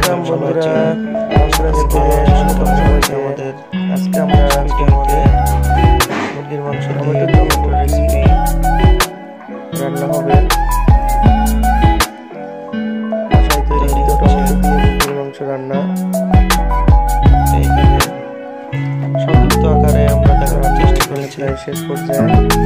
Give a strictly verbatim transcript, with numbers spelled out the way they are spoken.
Welcome বন্ধুরা, আমরা আজকে আমাদের আজকে আমরা ভিডিওতে মুরগির মাংস দিয়ে টমেটো রেসিপি রান্না হবে। বাসায় তৈরি টমেটো দিয়ে মুরগির মাংস রান্না এইখানে সংক্ষিপ্ত আকারে আমরা দেখানোর চেষ্টা করেছি শেষ পর্যায়ে।